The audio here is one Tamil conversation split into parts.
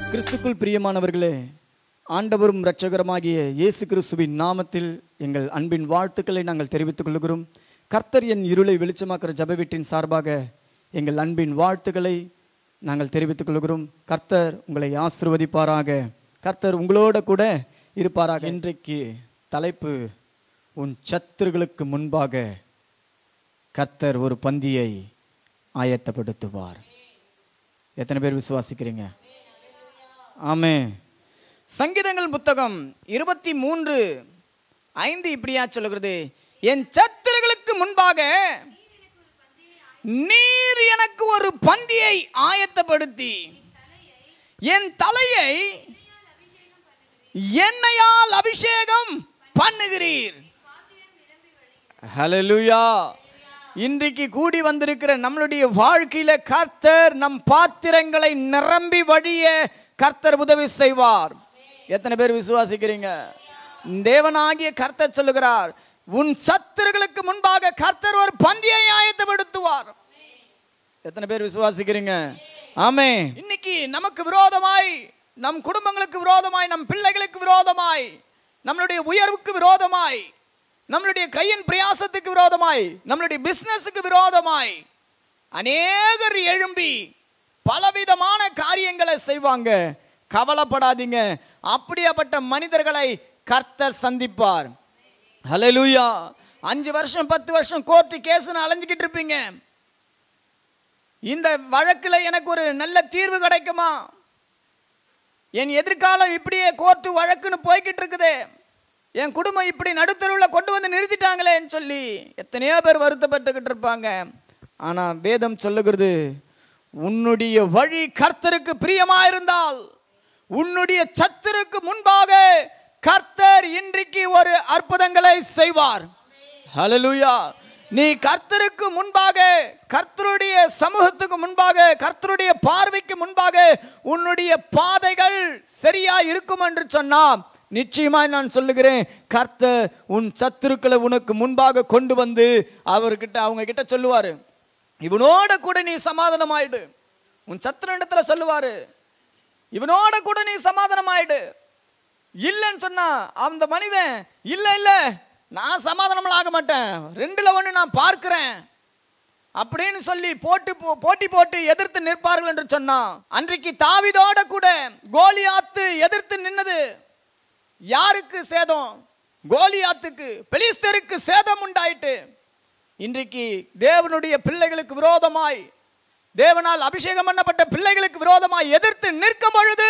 கிறிஸ்துக்குள் பிரியமானவர்களே, ஆண்டவரும் இரட்சகருமாகிய இயேசு கிறிஸ்துவின் நாமத்தில் எங்கள் அன்பின் வாழ்த்துக்களை நாங்கள் தெரிவித்துக் கொள்கிறோம். கர்த்தர் என் இருளை வெளிச்சமாக்குற ஜெப வீட்டின் சார்பாக எங்கள் அன்பின் வாழ்த்துக்களை நாங்கள் தெரிவித்துக் கொள்கிறோம். கர்த்தர் உங்களை ஆசீர்வதிப்பாராக. கர்த்தர் உங்களோட கூட இருப்பாராக. இன்றைக்கு தலைப்பு, உன் சத்துருகளுக்கு முன்பாக கர்த்தர் ஒரு பந்தியை ஆயத்தப்படுத்துவார். எத்தனை பேர் விசுவாசிக்கிறீங்க? ஆமென். சங்கீதங்கள் புத்தகம் 23:5 இப்படியா சொல்லுகிறது, என் சத்துருகளுக்கு முன்பாக நீர் எனக்கு ஒரு பந்தியை ஆயத்தப்படுத்தி என் தலையை எண்ணெயால் அபிஷேகம் பண்ணுகிறீர். ஹல்லேலூயா. இன்றைக்கு கூடி வந்திருக்கிற நம்மளுடைய வாழ்க்கையில கர்த்தர் நம் பாத்திரங்களை நிரம்பி வழிய கர்த்தர் உதவி செய்வார். எத்தனை பேர் விசுவாசிக்கிறீங்க? தேவனாகிய கர்த்தர் சொல்லுகிறார், உன் சத்துருகளுக்கு முன்பாக கர்த்தர் ஒரு பந்தியை ஆயத்தப்படுத்துவார். எத்தனை பேர் விசுவாசிக்கிறீங்க? ஆமென். இன்னைக்கு நமக்கு விரோதமாய், நம் குடும்பங்களுக்கு விரோதமாய், நம் பிள்ளைகளுக்கு விரோதமாய், நம்மளுடைய உயர்வுக்கு விரோதமாய், நம்மளுடைய கையின் பிரயாசத்துக்கு விரோதமாய், நம்மளுடைய பிசினஸுக்கு விரோதமாய் அநேகர் எழும்பி பலவிதமான காரியங்களை செய்வாங்க. கவலைப்படாதீங்க, அப்படியாப்பட்ட மனிதர்களை கர்த்தர் சந்திப்பார். ஹல்லேலூயா. 5 வருஷம் 10 வருஷம் கோர்ட்டு கேஸ்னு அலைஞ்சிக்கிட்டு இருப்பீங்க. இந்த வழக்கில் எனக்கு ஒரு நல்ல தீர்வு கிடைக்குமா, என் எதிர்காலம் இப்படியே கோர்ட்டு வழக்குன்னு போய்கிட்டு இருக்குது, என் குடும்பம் இப்படி நடுத்தருவில் கொண்டு வந்து நிறுத்திட்டாங்களேன்னு சொல்லி எத்தனையோ பேர் வருத்தப்பட்டுக்கிட்டு இருப்பாங்க. ஆனால் வேதம் சொல்லுகிறது, உன்னுடைய வழி கர்த்தருக்கு பிரியமாயிருந்தால் உன்னுடைய சத்துருக்கு முன்பாக கர்த்தர் இன்றைக்கு ஒரு அற்புதங்களை செய்வார். ஹல்லேலூயா. நீ கர்த்தருக்கு முன்பாக, கர்த்தருடைய சமூகத்துக்கு முன்பாக, கர்த்தருடைய பார்வைக்கு முன்பாக உன்னுடைய பாதைகள் சரியா இருக்கும் என்று சொன்னா, நிச்சயமாய் நான் சொல்லுகிறேன், கர்த்தர் உன் சத்துருக்களை உனக்கு முன்பாக கொண்டு வந்து அவர்கிட்ட, அவங்க கிட்ட சொல்லுவாரு, இவனோட கூட நீ சமாதானம் ஆயிடு. உன் சத்துருடத்துல சொல்லுவாரு, இவனோட கூட நீ சமாதானம் ஆயிடு. இல்லைன்னு சொன்னா அந்த மனிதன், இல்ல இல்ல நான் சமாதானம் ஆக மாட்டேன், 2ல் 1 நான் பார்க்கிறேன் அப்படின்னு சொல்லி போட்டி போட்டு எதிர்த்து நிற்பார்கள் என்று சொன்னா, அன்றைக்கு தாவீதோட கூட கோலியாத்து எதிர்த்து நின்னது யாருக்கு சேதம்? கோலியாத்துக்கு, பெலிஸ்தருக்கு சேதம் உண்டாயிட்டு. இன்றைக்கு தேவனுடைய பிள்ளைகளுக்கு விரோதமாய், தேவனால் அபிஷேகம் பண்ணப்பட்ட பிள்ளைகளுக்கு விரோதமாய் எதிர்த்து நிற்கும் பொழுது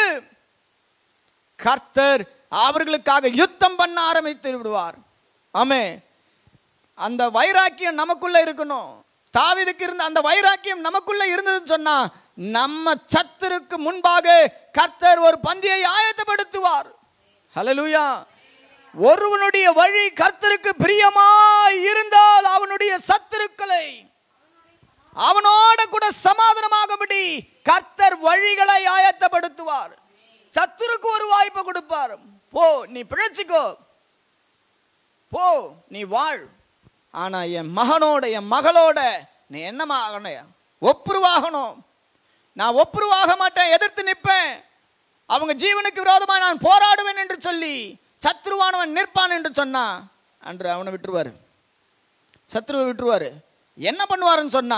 கர்த்தர் அவர்களுக்காக யுத்தம் பண்ண ஆரம்பித்து விடுவார். ஆமே. அந்த வைராக்கியம் நமக்குள்ள இருக்கணும். தாவீதுக்கு இருந்த அந்த வைராக்கியம் நமக்குள்ள இருந்ததுன்னு சொன்னா, நம்ம சத்துருக்கு முன்பாக கர்த்தர் ஒரு பந்தியை ஆயத்தப்படுத்துவார். ஹல்லேலூயா. ஒருவனுடைய வழி கர்த்தருக்கு பிரியமாய் இருந்தால் அவனுடைய சத்துருக்களை அவனோட கூட சமாதானமாகும்படி கர்த்தர் வழிகளை ஆயத்தப்படுத்துவார். சத்துருக்கு ஒரு வாய்ப்பை கொடுப்பார். போ, நீ பிழைச்சிக்கோ, போ, நீ வாழ். ஆனா என் மகனோட, என் மகளோட நீ என்னமாகணும்? ஒப்புருவாகணும். நான் ஒப்புருவாக மாட்டேன், எதிர்த்து நிற்பேன், அவங்க ஜீவனுக்கு விரோதமாக நான் போராடுவேன் என்று சொல்லி சத்ருவானவன் நிற்பான் என்று சொன்னா, அன்று அவனை விட்டுருவாரு, சத்ருவை விட்டுருவாரு. என்ன பண்ணுவாருன்னு சொன்னா,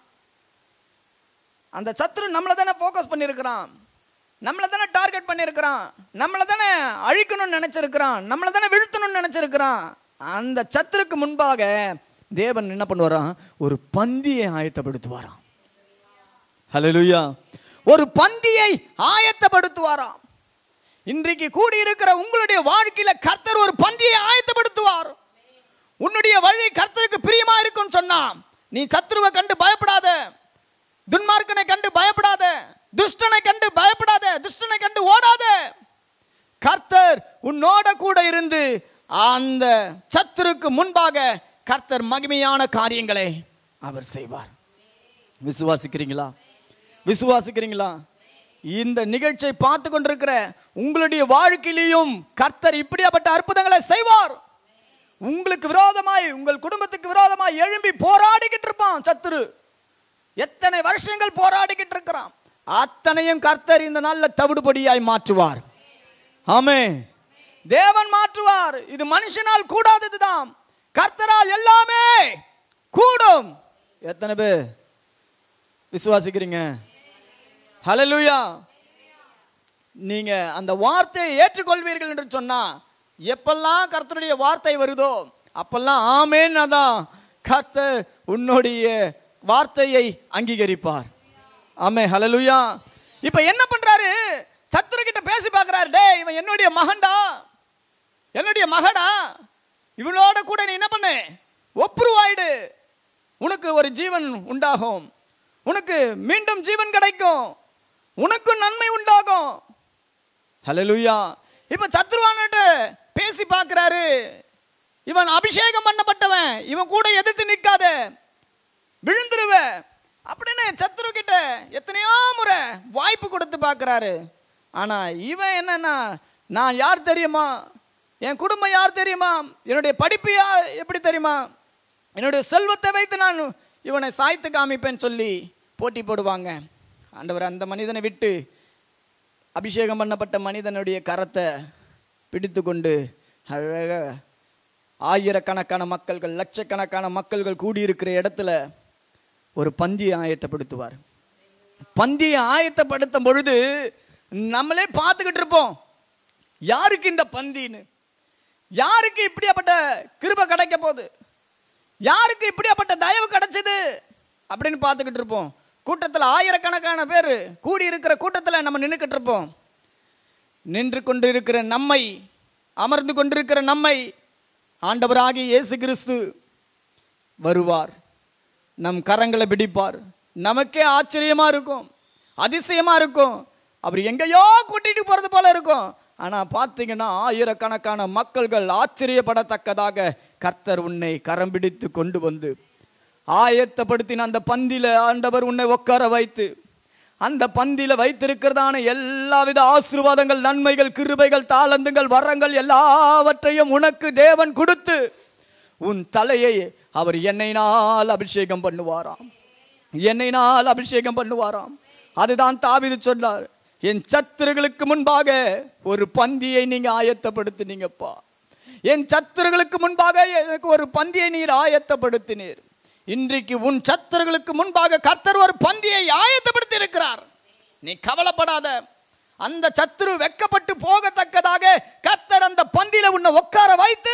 அந்த சத்ரு நம்மளை தானே ஃபோக்கஸ் பண்ணியிருக்கிறான், நம்மளை தானே டார்கெட் பண்ணியிருக்கிறான், நம்மளை தானே அழிக்கணும்னு நினைச்சிருக்கிறான், நம்மளை தானே வீழ்த்தணும்னு நினைச்சிருக்கிறான். அந்த சத்துருக்கு முன்பாக தேவன் என்ன பண்ணுவாராம்? ஒரு பந்தியை ஆயத்தப்படுத்துவாராம். ஹல்லேலூயா. ஒரு பந்தியை ஆயத்தப்படுத்துவாராம். இன்றைக்கு கூடி இருக்கிற உங்களுடைய வாழ்க்கையில கர்த்தர் ஒரு பந்தியை ஆயத்தப்படுத்துவார். உன்னுடைய வழி கர்த்தருக்கு பிரியமா இருக்கும் சொன்னா, நீ சத்துருவை கண்டு பயப்படாத, துன்மார்க்கனை கண்டு பயப்படாத, துஷ்டனை கண்டு பயப்படாத, துஷ்டனை கண்டு ஓடாத. கர்த்தர் உன்னோட கூட இருந்து அந்த சத்துருக்கு முன்பாக கர்த்தர் மகிமையான காரியங்களை அவர் செய்வார். விசுவாசிக்கிறீங்களா? விசுவாசிக்கிறீங்களா? இந்த நிகழ்ச்சியை பார்த்து கொண்டிருக்கிற உங்களுடைய வாழ்க்கையிலும் கர்த்தர் இப்படியாப்பட்ட அற்புதங்களை செய்வார். உங்களுக்கு விரோதமாய், உங்கள் குடும்பத்துக்கு விரோதமாய் எழும்பி போராடிக்கிட்டு இருப்பான் சத்துரு. எத்தனை வருஷங்கள் போராடிக்கிட்டு இருக்கிறான். அத்தனையும் கர்த்தர் இந்த நாள்ல தவிடுபடியாய் மாற்றுவார். ஆமென். தேவன் மாற்றுவார். இது மனுஷனால் கூடாததுதான், கர்த்தரால் எல்லாமே கூடும். எத்தனை பேர் விசுவாசிக்கிறீங்க? ஹல்லேலூயா. நீங்க அந்த வார்த்தையை ஏற்றுக்கொள்வீர்கள் என்று சொன்னா, எப்பெல்லாம் கர்த்தருடைய வார்த்தை வருதோ அப்பெல்லாம் ஆமென், அதான் கர்த்தர் உன்னுடைய வார்த்தையை அங்கீகரிப்பார். ஆமென். ஹல்லேலூயா. இப்ப என்ன பண்றாரு? சத்துரு கிட்ட பேசி பார்க்கிறாரு. டேய், இவன் என்னுடைய மகன்டா, என்னுடைய மகடா, இவளோட கூட நீ என்ன பண்ணு, ஒப்புருவாயிடு, உனக்கு ஒரு ஜீவன் உண்டாகும், உனக்கு மீண்டும் ஜீவன் கிடைக்கும், உனக்கு நன்மை உண்டாகும். ஹல்லேலூயா. இப்ப சத்துருவான்கிட்ட பேசி பார்க்கிறாரு. இவன் அபிஷேகம் பண்ணப்பட்டவன், இவன் கூட எதிர்த்து நிற்காத, விழுந்துருவ அப்படின்னு சத்துரு கிட்ட எத்தனையோ முறை வாய்ப்பு கொடுத்து பார்க்கிறாரு. ஆனா இவன் என்னன்னா, நான் யார் தெரியுமா, என் குடும்பம் யார் தெரியுமா, என்னுடைய படிப்பு எப்படி தெரியுமா, என்னுடைய செல்வத்தை வைத்து நான் இவனை சாய்த்து காமிப்பேன்னு சொல்லி போட்டி போடுவாங்க. ஆண்டவர் அந்த மனிதனை விட்டு அபிஷேகம் பண்ணப்பட்ட மனிதனுடைய கரத்தை பிடித்து கொண்டு அழக ஆயிரக்கணக்கான மக்கள்கள், லட்சக்கணக்கான மக்கள்கள் கூடியிருக்கிற இடத்துல ஒரு பந்தியை ஆயத்தப்படுத்துவார். பந்தியை ஆயத்தப்படுத்தும் பொழுது நம்மளே பார்த்துக்கிட்டு இருப்போம், யாருக்கு இந்த பந்தின்னு, யாருக்கு இப்படியாப்பட்ட கிருபை கிடைக்க போகுது, யாருக்கு இப்படியாப்பட்ட தயவு கிடைச்சது அப்படின்னு பார்த்துக்கிட்டு இருப்போம். கூட்டத்தில் ஆயிரக்கணக்கான பேர் கூடி இருக்கிற கூட்டத்தில் நம்ம நின்றுக்கிட்டு இருப்போம். நின்று கொண்டு இருக்கிற நம்மை, அமர்ந்து கொண்டிருக்கிற நம்மை ஆண்டவராகிய இயேசு கிறிஸ்து வருவார், நம் கரங்களை பிடிப்பார். நமக்கே ஆச்சரியமா இருக்கும், அதிசயமா இருக்கும். அவர் எங்கேயோ கூட்டிட்டு போறது போல இருக்கும். ஆனா பார்த்தீங்கன்னா ஆயிரக்கணக்கான மக்கள்கள் ஆச்சரியப்படத்தக்கதாக கர்த்தர் உன்னை கரம் பிடித்து கொண்டு வந்து ஆயத்தப்படுத்தின அந்த பந்தியில ஆண்டவர் உன்னை உட்கார வைத்து, அந்த பந்தியில வைத்திருக்கிறதான எல்லாவித ஆசீர்வாதங்கள், நன்மைகள், கிருபைகள், தாளந்துகள், வரங்கள் எல்லாவற்றையும் உனக்கு தேவன் கொடுத்து உன் தலையை அவர் எண்ணெயினால் அபிஷேகம் பண்ணுவாராம், எண்ணெயினால் அபிஷேகம் பண்ணுவாராம். அதுதான் தாவீது சொன்னார், என் சத்துருகளுக்கு முன்பாக ஒரு பந்தியை நீங்க ஆயத்தப்படுத்தினீங்கப்பா, என் சத்துருகளுக்கு முன்பாக எனக்கு ஒரு பந்தியை நீர் ஆயத்தப்படுத்தினீர். இன்றைக்கு உன் சத்துருகளுக்கு முன்பாக கர்த்தர் ஒரு பந்தியை ஆயத்தப்படுத்தி இருக்கிறார். நீ கவலைப்படாத, அந்த சத்துரு வெக்கப்பட்டு போகத்தக்கதாக கர்த்தர் அந்த பந்தியில உன்னை உட்கார வைத்து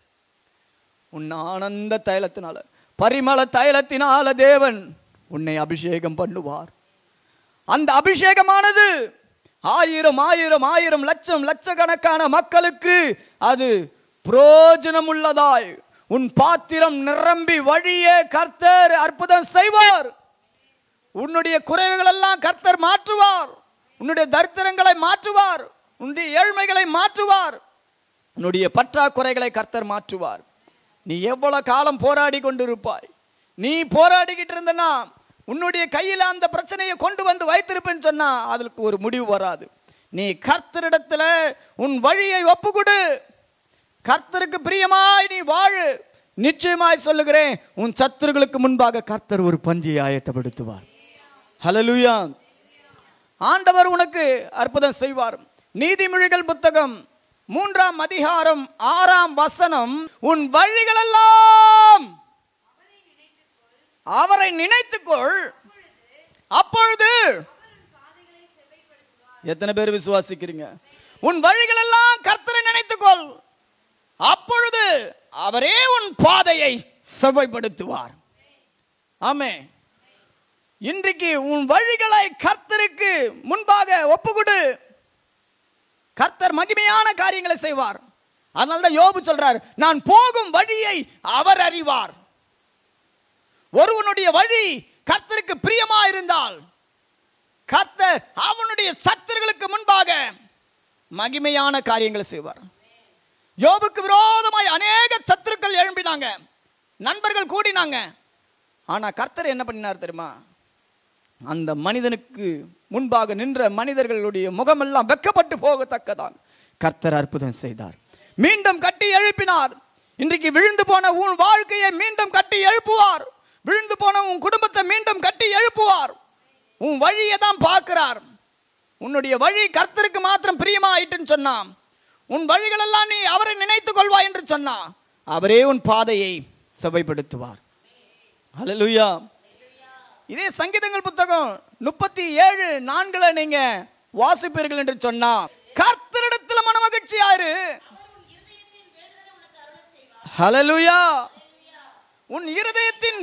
உன்னை ஆனந்த தைலத்தினால, பரிமள தைலத்தினால தேவன் உன்னை அபிஷேகம் பண்ணுவார். அந்த அபிஷேகமானது ஆயிரம் ஆயிரம் ஆயிரம் லட்சம் லட்சக்கணக்கான மக்களுக்கு அது பிரயோஜனம் உள்ளதாய் உன் பாத்திரம் நிரம்பி வழியே கர்த்தர் அற்புதம் செய்வார். உன்னுடைய குறைவுகள் எல்லாம் கர்த்தர் மாற்றுவார், உன்னுடைய தரித்திரங்களை மாற்றுவார், உன்னுடைய ஏழ்மைகளை மாற்றுவார், உன்னுடைய பற்றாக்குறைகளை கர்த்தர் மாற்றுவார். நீ எவ்வளவு காலம் போராடி கொண்டிருப்பாய்? நீ போராடிக்கிட்டு இருந்தனா உன்னுடைய கையில் அந்த பிரச்சனையை கொண்டு வந்து வைத்திருப்பேன்னு சொன்னா அதுக்கு ஒரு முடிவு வராது. நீ கர்த்தரிடத்துல உன் வழியை ஒப்புக்கொடு, கர்த்தருக்கு பிரியமாய் நீ வாழு. நிச்சயமாய் சொல்லுகிறேன், உன் சத்துருகளுக்கு முன்பாக கர்த்தர் ஒரு பந்தியை ஆயத்தப்படுத்துவார். ஹல்லேலூயா. ஆண்டவர் உனக்கு அற்புதம் செய்வார். நீதிமொழிகள் புத்தகம் 3ஆம் அதிகாரம் 6ஆம் வசனம், உன் வழிகளெல்லாம் அவரை நினைத்துக்கொள், அப்பொழுது எத்தனை பேர் விசுவாசிக்கிறீங்க? உன் வழிகளெல்லாம் கர்த்தரை நினைத்துக்கொள், அப்பொழுது அவரே உன் பாதையை செவ்வாய்ப்படுத்துவார். ஆமென். இன்றைக்கு உன் வழிகளை கர்த்தருக்கு முன்பாக ஒப்புக்கொடு, கர்த்தர் மகிமையான காரியங்களை செய்வார். அதனால்தான் யோபு சொல்றார், நான் போகும் வழியை அவர் அறிவார். ஒருவனுடைய வழி கர்த்தருக்கு பிரியமா இருந்தால் கர்த்தர் அவனுடைய சத்துருகளுக்கு முன்பாக மகிமையான காரியங்களை செய்வார். யோபுக்கு விரோதமாய் அநேக சத்துருக்கள் எழும்பினாங்க, நண்பர்கள் கூடினாங்க. ஆனா கர்த்தர் என்ன பண்ணினார் தெரியுமா? அந்த மனிதனுக்கு முன்பாக நின்ற மனிதர்களுடைய முகமெல்லாம் வெக்கப்பட்டு போகத்தக்கதாக கர்த்தர் அற்புதம் செய்தார், மீண்டும் கட்டி எழுப்பினார். இன்றைக்கு விழுந்து போன உன் வாழ்க்கையை மீண்டும் கட்டி எழுப்புவார், விழுந்து போன உன் குடும்பத்தை மீண்டும் கட்டி எழுப்புவார், உன் வழியை தான் பார்க்கிறார். உன்னுடைய வழி கர்த்தருக்கு மாத்திரம் பிரியமா ஆயிட்டுன்னு சொன்னா, உன் வழிகள் எல்லாம் நீ அவரை நினைத்துக் கொள்வாய் என்று சொன்னா, அவரே உன் பாதையை செவ்வைப்படுத்துவார். ஹல்லேலூயா. இதே சங்கீதங்கள் புத்தகம் 37:4 நீங்க வாசிப்பீர்கள் என்று சொன்னா, கர்த்தரிடத்தில் மனமகிழ்ச்சியாரு. ஹல்லேலூயா. உன் இருதயத்தின்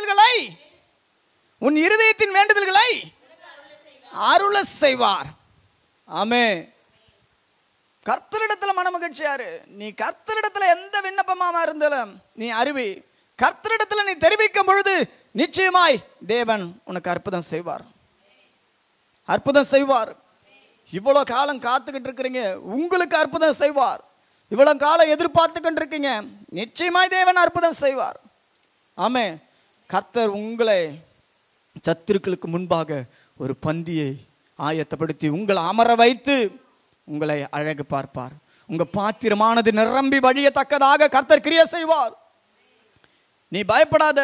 வேண்டுதல்களை அருள செய்வார். ஆமென். கர்த்தரிடத்தில் மனமகிழ்ச்சியாரு. நீ கர்த்தரிடத்தில் எந்த விண்ணப்பமாக இருந்தாலும் நீ அறிவி, கர்த்தரிடத்தில் நீ தெரிவிக்கும் பொழுது நிச்சயமாய் தேவன் உனக்கு அற்புதம் செய்வார். அற்புதம் செய்வார். இவ்வளவு காலம் காத்துக்கிட்டு இருக்கிறீங்க, உங்களுக்கு அற்புதம் செய்வார். இவ்வளவு காலம் எதிர்பார்த்துக்கிட்டு இருக்கீங்க, நிச்சயமாய் தேவன் அற்புதம் செய்வார். ஆமென். கர்த்தர் உங்களை சத்துருக்களுக்கு முன்பாக ஒரு பந்தியை ஆயத்தப்படுத்தி உங்களை அமர வைத்து உங்களை அழகு பார்ப்பார். உங்க பாத்திரமானது நிரம்பி வழியத்தக்கதாக கர்த்தர் கிரியை செய்வார். நீ பயப்படாத.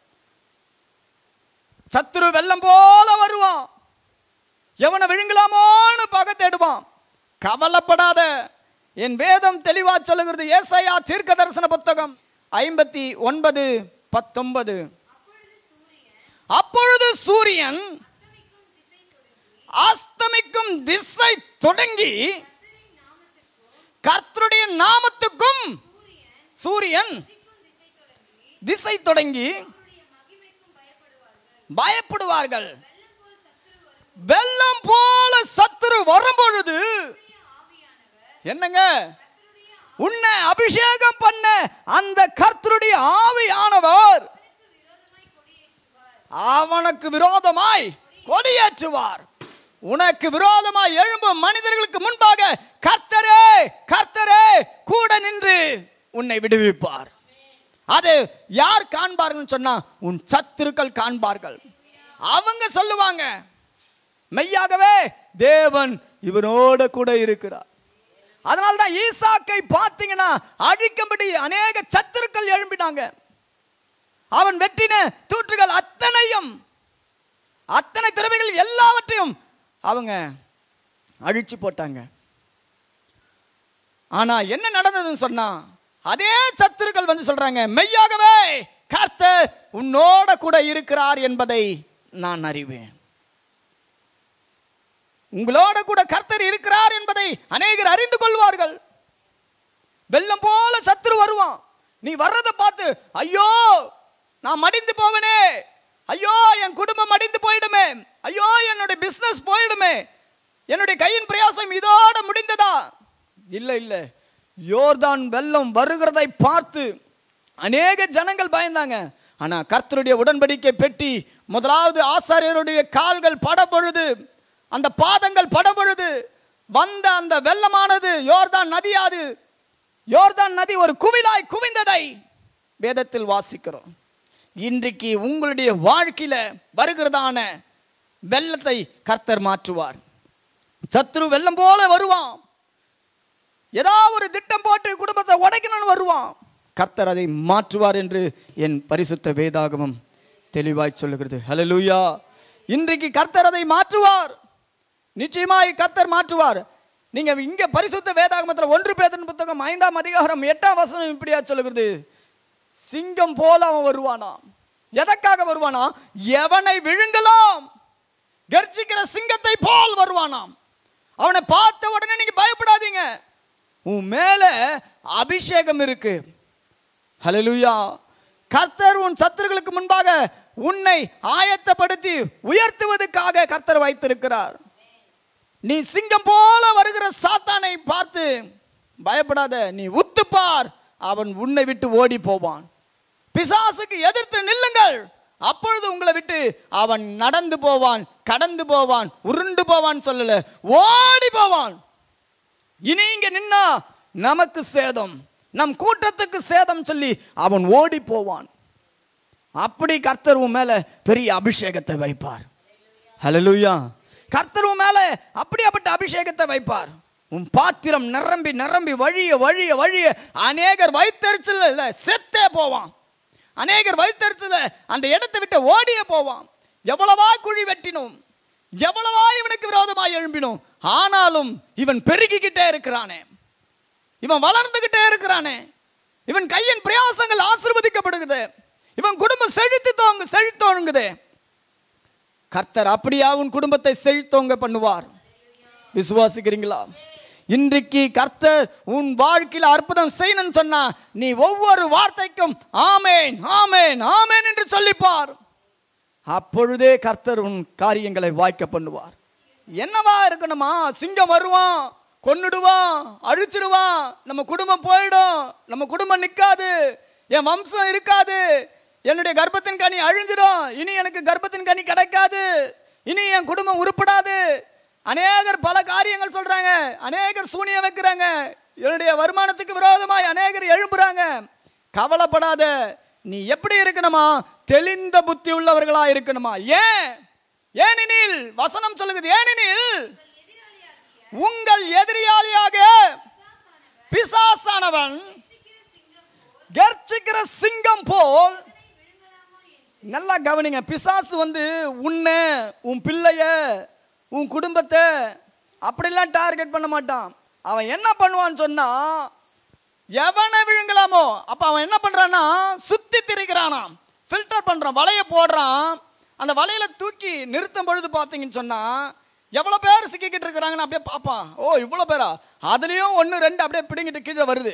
சத்துரு வெள்ளம் போல வருவான், எவனை விழுங்கலாமோன்னு பகை தேடுவான். கவலைப்படாத. என் வேதம் தெளிவா சொல்லுகிறது. ஏசாயா தீர்க்க தரிசன புத்தகம் 59:19. அப்பொழுது சூரியன் அஸ்தமிக்கும் திசை தொடங்கி கர்த்தருடைய நாமத்துக்கும் சூரியன் திசை தொடங்கி பயப்படுவார்கள். வெள்ளம் போல சத்துரு வரும்பொழுது என்னங்க, உன்னை அபிஷேகம் பண்ண அந்த கர்த்தருடைய ஆவியானவர் அவனுக்கு விரோதமாய் கொடியேற்றுவார். உனக்கு விரோதமாய் எழும்பும் மனிதர்களுக்கு முன்பாக கர்த்தரே கர்த்தரே கூட நின்று உன்னை விடுவிப்பார். அது யார் காண்பார்கள் சொன்னா, உன் சத்துருக்கள் காண்பார்கள். அவங்க சொல்லுவாங்க, மெய்யாகவே தேவன் இவனோட கூட இருக்கிறார். அதனால்தான் ஈசாக்கை பார்த்தீங்கன்னா அழிக்கும்படி அநேக சத்துருக்கள் எழும்பினாங்க. அவன் வெட்டின தூற்றுகள் அத்தனை திறமைகள் எல்லாவற்றையும் அவங்க அழிச்சு போட்டாங்க. ஆனா என்ன நடந்ததுன்னு சொன்னா, அதே சத்துருக்கள் வந்து சொல்றாங்க, மெய்யாகவே கர்த்தர் உன்னோட கூட இருக்கிறார் என்பதை நான் அறிவேன். உங்களோட கூட கர்த்தர் இருக்கிறார் என்பதை அநேகர் அறிந்து கொள்வார்கள். வெள்ளம் போல சத்துரு வருவான். நீ வர்றதை பார்த்து, ஐயோ நான் மடிந்து போவனே, ஐயோ என் குடும்பம் மடிந்து போயிடுமே, ஐயோ என்னுடைய பிசினஸ் போயிடுமே, என்னுடைய கையின் பிரயாசம் இதோட முடிந்ததா? இல்லை இல்லை, யோர்தான் வெள்ளம் வருகிறதை பார்த்து அநேக ஜனங்கள் பயந்தாங்க. ஆனா கர்த்தருடைய உடன்படிக்கை பெட்டி முதலாவது ஆசாரியருடைய கால்கள் படபொழுது, அந்த பாதங்கள் படபொழுது வந்த அந்த வெள்ளமானது யோர்தான் நதியாது, யோர்தான் நதி ஒரு குவிலாய் குவிந்ததை வேதத்தில் வாசிக்கிறோம். இன்றைக்கு உங்களுடைய வாழ்க்கையில வருகிறதான வெள்ளத்தை கர்த்தர் மாற்றுவார். சத்துரு வெள்ளம் போல வருவான், ஏதாவது ஒரு திட்டம் போட்டு குடும்பத்தை உடைக்கணும்னு வருவான். கர்த்தர் அதை மாற்றுவார் என்று என் பரிசுத்த வேதாகமம் தெளிவாய் சொல்லுகிறது. ஹல்லேலூயா. இன்றைக்கு கர்த்தர் அதை மாற்றுவார். நிச்சயமாய் கர்த்தர் மாற்றுவார். நீங்க இங்க பரிசுத்த வேதாகமத்தில் 1 பேதுரு புத்தகம் 5ஆம் அதிகாரம் 8ஆம் வசனம் இப்படியா சொல்லுகிறது, சிங்கம் போல அவன் வருவானா. எதற்காக வருவானா? எவனை விழுங்கலாம் கர்ஜிக்கிற சிங்கத்தை போல் வருவானாம். அவனை பார்த்த உடனே நீங்க பயப்படாதீங்க, உன் மேல அபிஷேகம் இருக்கு. ஹல்லேலூயா. கர்த்தர் உன் சத்துருக்களுக்கு முன்பாக உன்னை ஆயத்தப்படுத்தி உயர்த்துவதற்காக கர்த்தர் வைத்திருக்கிறார். நீ சிங்கம் போல வருகிற சாத்தானை பார்த்து பயப்படாத, நீ உத்துப்பார், அவன் உன்னை விட்டு ஓடி போவான். பிசாசுக்கு எதிர்த்து நில்லுங்கள், அப்பொழுது உங்களை விட்டு அவன் நடந்து போவான், கடந்து போவான், உருண்டு போவான் சொல்லல, ஓடி போவான். இனி இங்க நின்னா நமக்கு சேதம், நம் கூட்டத்துக்கு சேதம் சொல்லி அவன் ஓடி போவான். அப்படி கர்த்தர் உன் மேல பெரிய அபிஷேகத்தை வைப்பார். ஹல்லேலூயா. கர்த்தர் உன் மேல அப்படியாப்பட்ட அபிஷேகத்தை வைப்பார். உன் பாத்திரம் நிரம்பி நிரம்பி வழிய வழிய வழிய அநேகர் வயிற்றெரிச்சல் இல்ல செத்தே போவான். அநேகர் வயிற்றெரிச்சல அந்த இடத்தை விட்டு ஓடியே போவான். எவ்வளவா குழி வெட்டினோம், எவ்வளவா இவனுக்கு விரோதமாய் எழும்பினோம், ஆனாலும் இவன் பெருகிக்கிட்டே இருக்கிறானே, இவன் வளர்ந்துகிட்டே இருக்கிறானே, இவன் கையின் பிரயாசங்கள் ஆசீர்வதிக்கப்படுகிறது, இவன் குடும்பம் செழித்தோங்குது. கர்த்தர் அப்படியா உன் குடும்பத்தை செழித்தோங்க பண்ணுவார். விசுவாசிக்கிறீங்களா? இன்றைக்கு கர்த்தர் உன் வாழ்க்கையில் அற்புதம் செய்யணும்னு சொன்னா நீ ஒவ்வொரு வார்த்தைக்கும் ஆமேன் ஆமேன் ஆமேன் என்று சொல்லிப்பார். அப்பொழுதே கர்த்தர் உன் காரியங்களை வாய்க்க பண்ணுவார். என்னவா இருக்கணுமா? சிங்கம் வருவான், கொன்னுடுவான், அழிச்சிருவான், நம்ம குடும்பம் போயிடும், நம்ம குடும்பம் நிற்காது, என் வம்சம் இருக்காது, என்னுடைய கர்ப்பத்தின் கனி அழிஞ்சிடும், இனி எனக்கு கர்ப்பத்தின் கனி கிடைக்காது, இனி என் குடும்பம் உருப்படாது. அநேகர் பல காரியங்கள் சொல்றாங்க, அநேகர் சூனியம் வைக்கிறாங்க, என்னுடைய வருமானத்துக்கு விரோதமாய் அநேகர் எழும்புறாங்க. கவலைப்படாத. நீ எப்படி இருக்கணுமா? தெளிந்த புத்தி உள்ளவர்களா இருக்கணுமா? ஏனெனில் வசனம் சொல்லுகிறது, ஏனெனில் உங்கள் எதிரியாளியாக பிசாசானவன் கர்ச்சிக்கிற சிங்கம் போல். நல்லா கவனிங்க. பிசாசு உன்னை, உன் பிள்ளைய, உன் குடும்பத்தை அப்படிலாம் டார்கெட் பண்ண மாட்டான். அவன் என்ன பண்ணுவான்னு சொன்னா, எவனை விழுங்கலாமோ அப்ப அவன் என்ன பண்றான்னா சுத்தி திரிக்கிறானா, ஃபில்டர் பண்றான், வலைய போடுறான். அந்த வலையில தூக்கி நிறுத்தும் பொழுது பார்த்தீங்கன்னு சொன்னா எவ்வளவு பேர் சிக்கிக்கிட்டு இருக்கிறாங்கன்னு அப்படியே பார்ப்பான். ஓ இவ்வளவு பேரா? அதுலயும் 1 2 அப்படியே பிடிங்கிட்டு கீழே வருது.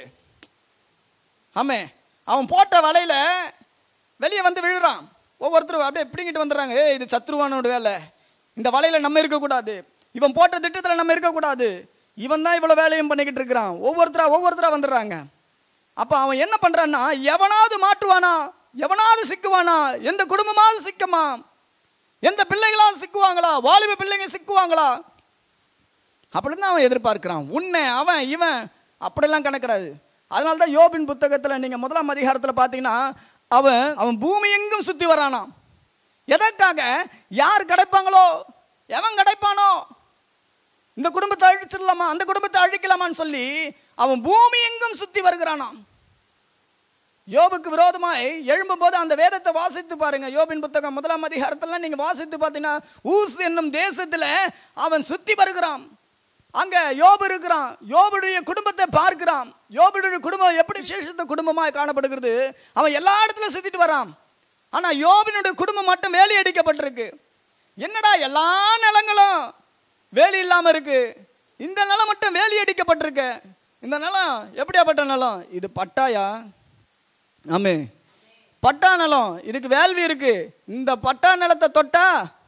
ஆமே, அவன் போட்ட வலையில வெளியே விழுறான். ஒவ்வொருத்தரும் அப்படியே பிடிங்கிட்டு வந்துடுறாங்க. இது சத்ருவானோட வேலை, இந்த வலையில நம்ம இருக்கக்கூடாது, இவன் போட்ட திட்டத்தில் நம்ம இருக்கக்கூடாது, இவன் தான் இவ்வளவு வேலையும் பண்ணிக்கிட்டு இருக்கிறான். ஒவ்வொருத்தரா வந்துடுறாங்க. அப்ப அவன் என்ன பண்றான்னா, எவனாவது மாட்டுவானா, எவனாவது சிக்குவானா, எந்த குடும்பமாவது சிக்குமா, எந்த பிள்ளைகளாவது சிக்குவாங்களா, வாலிப பிள்ளைங்க சிக்குவாங்களா அப்படின்னு அவன் எதிர்பார்க்கிறான். உன்னை அவன் இவன் அப்படிலாம் கணக்கிடாது. அதனால்தான் யோபின் புத்தகத்தில் நீங்க 1ஆம் அதிகாரத்தில் பார்த்தீங்கன்னா அவன் பூமி எங்கும் சுத்தி வரானா. எதற்காக? யார் கிடைப்பாங்களோ, எவன் கிடைப்பானோ, இந்த குடும்பத்தை அழிச்சிடலாமா, அந்த குடும்பத்தை அழிக்கலாமான்னு சொல்லி அவன் பூமி எங்கும் சுத்தி வருகிறானாம். யோபுக்கு விரோதமாய் எழும்பும் போது அந்த வேதத்தை வாசித்து பாருங்க. யோபின் புத்தகம் 1ஆம் அதிகாரத்தில் நீங்க வாசித்து பார்த்தீங்கன்னா ஊஸ் என்னும் தேசத்துல அவன் சுத்தி வருகிறான். அங்க யோபு இருக்கிறான், யோபுடைய குடும்பத்தை பார்க்கிறான். யோபுடைய குடும்பம் எப்படி விசேஷத்த குடும்பமாய் காணப்படுகிறது. அவன் எல்லா இடத்துல சுத்திட்டு வரான். ஆனா யோபினுடைய குடும்பம் மட்டும் வேலி அடிக்கப்பட்டிருக்கு. என்னடா எல்லா நிலங்களும் வேலி இல்லாம இருக்கு, இந்த நிலம் மட்டும் வேலி அடிக்கப்பட்டிருக்கு. இந்த நிலம் எப்படியாப்பட்ட நிலம்? இது பட்டாயா? ஆமே, பட்டா நிலம். இதுக்கு வேள்வி இருக்கு. இந்த பட்டா நிலத்தை தொட்டா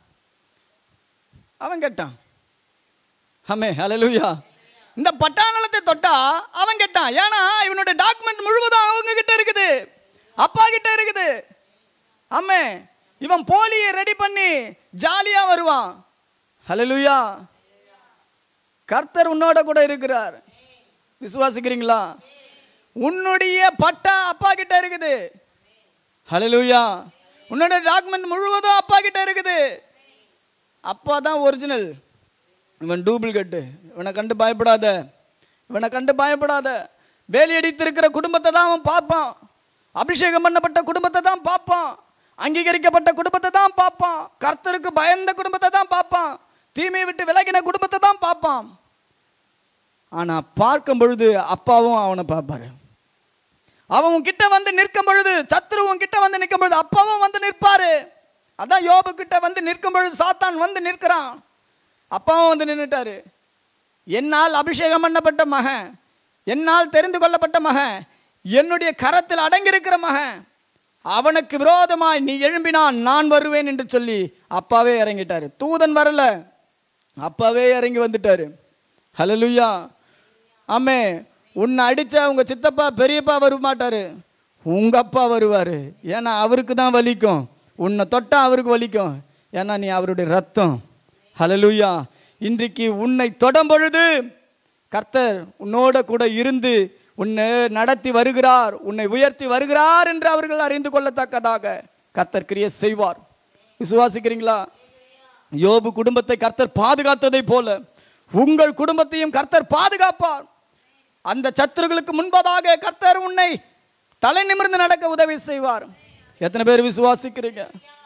அவன் கேட்டான். ஆமே, ஹல்லேலூயா. இந்த பட்டா நிலத்தை தொட்டா அவன் கேட்டான். ஏன்னா இவனுடைய டாக்குமெண்ட் முழுவதும் அவங்க கிட்ட இருக்குது, அப்பா கிட்ட இருக்குது. ஆமே, இவன் போலியை ரெடி பண்ணி ஜாலியா வருவான். ஹல்லேலூயா. கர்த்தர் உன்னோட கூட இருக்கிறார். விசுவாசிக்கிறீங்களா? உன்னுடைய பட்டா அப்பா கிட்ட இருக்குது. ஹல்லேலூயா. உன்னோட டாக்குமெண்ட் முழுவதும் அப்பா கிட்ட இருக்குது. அப்பா தான் ஒரிஜினல், இவன் டூப்ளிகேட். இவனை கண்டு பயப்படாத, இவனை கண்டு பயப்படாத. வேலி அடித்திருக்கிற குடும்பத்தை தான் அவன் பார்ப்பான், அபிஷேகம் பண்ணப்பட்ட குடும்பத்தை தான் பார்ப்பான், அங்கீகரிக்கப்பட்ட குடும்பத்தை தான் பார்ப்பான், கர்த்தருக்கு பயந்த குடும்பத்தை தான் பார்ப்பான், தீமையை விட்டு விலகின குடும்பத்தை தான் பார்ப்பான். ஆனா பார்க்கும் பொழுது அப்பாவும் அவனை பார்ப்பாரு. அவன் கிட்ட நிற்கும் பொழுது, சத்ருவன் கிட்ட நிற்கும் பொழுது அப்பாவும் நிற்பாரு. அதான் யோபு கிட்ட நிற்கும் பொழுது சாத்தான் நிற்கிறான், அப்பாவும் நின்னுட்டாரு. என்னால் அபிஷேகம் பண்ணப்பட்ட மகன், என்னால் தெரிந்து கொள்ளப்பட்ட மகன், என்னுடைய கரத்தில் அடங்கியிருக்கிற மகன், அவனுக்கு விரோதமாய் நீ எழும்பினான், நான் வருவேன் என்று சொல்லி அப்பாவே இறங்கிட்டாரு. தூதன் வரல, அப்பாவே இறங்கி வந்துட்டாரு. ஹல்லேலூயா. ஆமே, உன்னை அடிச்சா உங்க சித்தப்பா பெரியப்பா வர மாட்டாரு, உங்க அப்பா வருவாரு. ஏன்னா அவருக்கு தான் வலிக்கும். உன்னை தொட்டா அவருக்கு வலிக்கும், ஏன்னா நீ அவருடைய ரத்தம். ஹல்லேலூயா. இன்றைக்கு உன்னை தொடும் பொழுது கர்த்தர் உன்னோட கூட இருந்து உன்னை நடத்தி வருகிறார், உன்னை உயர்த்தி வருகிறார் என்று அவர்கள் அறிந்து கொள்ளத்தக்கதாக கர்த்தர் கிரியை செய்வார். விசுவாசிக்கிறீங்களா? யோபு குடும்பத்தை கர்த்தர் பாதுகாத்ததை போல உங்கள் குடும்பத்தையும் கர்த்தர் பாதுகாப்பார். அந்த சத்துருக்களுக்கு முன்பதாக கர்த்தர் உன்னை தலை நிமிர்ந்து நடக்க உதவி செய்வார். எத்தனை பேர் விசுவாசிக்கிறீங்க?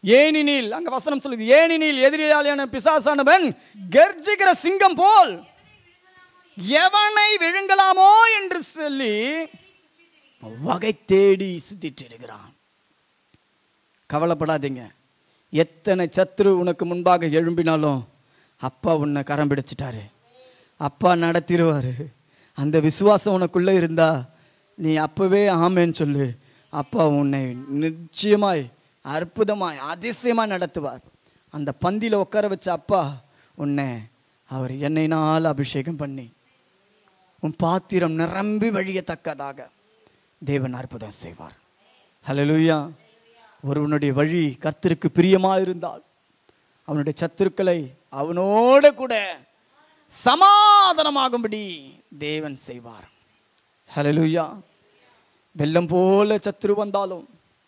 ஏனெனில் அங்க வசனம் சொல்லுது, ஏனெனில் எதிராளியான பிசாசானவன் கர்ஜிக்கிற சிங்கம் போல் எவனை விழுங்கலாமோ என்று சொல்லி வகை தேடி சுத்திட்டு இருக்கிறான். கவலைப்படாதீங்க. எத்தனை சத்துரு உனக்கு முன்பாக எழும்பினாலும் அப்பா உன்னை கரம் பிடிச்சிட்டாரு. அப்பா நடத்திடுவாரு. அந்த விசுவாசம் உனக்குள்ள இருந்தா நீ அப்பவே ஆமேன்னு சொல்லு. அப்பா உன்னை நிச்சயமாய் அற்புதமாய் அதிசயமாய் நடத்துவார். அந்த பந்தியில் உட்கார வச்ச அப்பா உன்னை அவர் எண்ணெயினால் அபிஷேகம் பண்ணி உன் பாத்திரம் நிரம்பி வழியத்தக்கதாக தேவன் அற்புதம் செய்வார். ஹல்லேலூயா. ஒருவனுடைய வழி கர்த்தருக்கு பிரியமாக இருந்தால் அவனுடைய சத்துருக்களை அவனோடு கூட சமாதானமாகும்படி தேவன் செய்வார். ஹல்லேலூயா. வெள்ளம் போல சத்துரு வந்தாலும்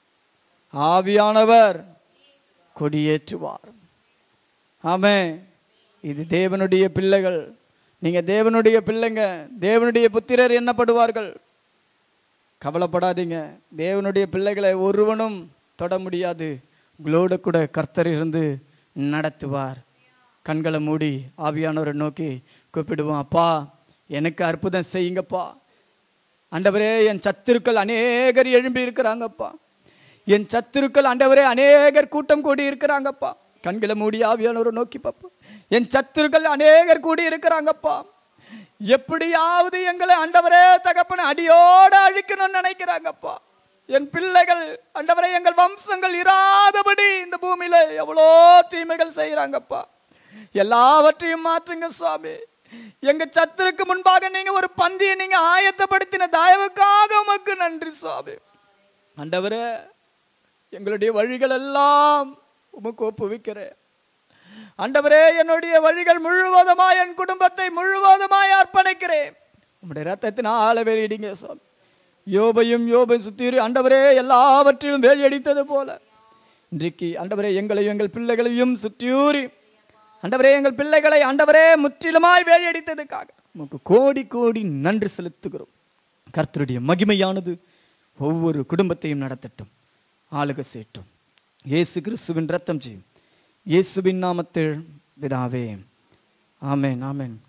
ஆவியானவர் கொடியேற்றுவார். ஆமென். இது தேவனுடைய பிள்ளைகள். நீங்க தேவனுடைய பிள்ளைங்க, தேவனுடைய புத்திரர் எண்ணப்படுவார்கள். கவலைப்படாதீங்க. தேவனுடைய பிள்ளைகளை ஒருவனும் தொட முடியாது. உங்களோட கூட கர்த்தர் இருந்து நடத்துவார். கண்களை மூடி ஆவியானவரை நோக்கி கூப்பிடுவோம். அப்பா எனக்கு அற்புதம் செய்யுங்கப்பா. ஆண்டவரே என் சத்துருக்கள் அநேகர் எழும்பி இருக்கிறாங்கப்பா. என் சத்துருக்கள் ஆண்டவரே அநேகர் கூட்டம் கூடி இருக்கிறாங்கப்பா. கண்களை மூடி ஆவியானவரை நோக்கி பாப்பா. என் சத்துருக்கள் அநேகர் கூடி இருக்கிறாங்கப்பா. எப்படியாவது எங்களை ஆண்டவரே தகப்பனை அடியோடு அழிக்கணும்னு நினைக்கிறாங்கப்பா. என் பிள்ளைகள் ஆண்டவரே எங்கள் வம்சங்கள் இராதபடி இந்த பூமியில எவ்வளோ தீமைகள் செய்யறாங்கப்பா. எல்லாவற்றையும் மாற்றுங்க சுவாமி. எங்க சத்துருக்கு முன்பாக நீங்க ஒரு பந்தியை நீங்க ஆயத்தப்படுத்தின தயவுக்காக உமக்கு நன்றி சுவாமி. ஆண்டவரே எங்களுடைய வழிகள் எல்லாம் உமக்கு ஒப்புவிக்கிறேன். ஆண்டவரே என்னுடைய வழிகள் முழுவதுமாய் என் குடும்பத்தை முழுவதுமாய் அர்ப்பணிக்கிறேன். உம்முடைய ரத்தத்தினால வெளியிடுங்க சுவாமி. யோபையும் சுத்தீரு ஆண்டவரே எல்லாவற்றிலும் வேலியடித்தது போல இன்றைக்கு ஆண்டவரே எங்களையும் எங்கள் பிள்ளைகளையும் சுற்றியூறி ஆண்டவரே எங்கள் பிள்ளைகளை ஆண்டவரே முற்றிலுமாய் வேலியடித்ததுக்காக உமக்கு கோடி கோடி நன்றி செலுத்துகிறோம். கர்த்தருடைய மகிமையானது ஒவ்வொரு குடும்பத்தையும் நடத்தட்டும், ஆளுக செய்யட்டும். இயேசு கிறிஸ்துவின் ரத்தம் செய்யும். இயேசுவின் நாமத்தில் பிதாவே. ஆமென், ஆமென்.